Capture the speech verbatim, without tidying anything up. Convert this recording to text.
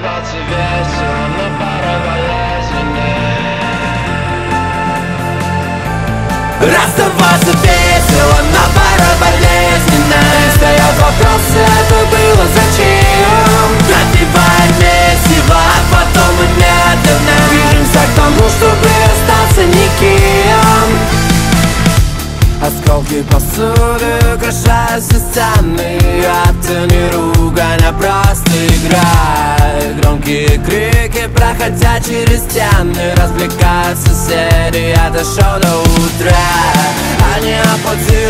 Расставаться весело, но порой болезненно. Расставаться весело, но порой болезненно. Встает вопрос, это было зачем? Напиваем месиво, а потом мы медленно движемся к тому, чтобы остаться никем. Осколки посуды украшают все стены. Это не ругань, а просто игра. Громкие крики, проходя через стены, развлекают соседей от шоу до утра. Они аплодируют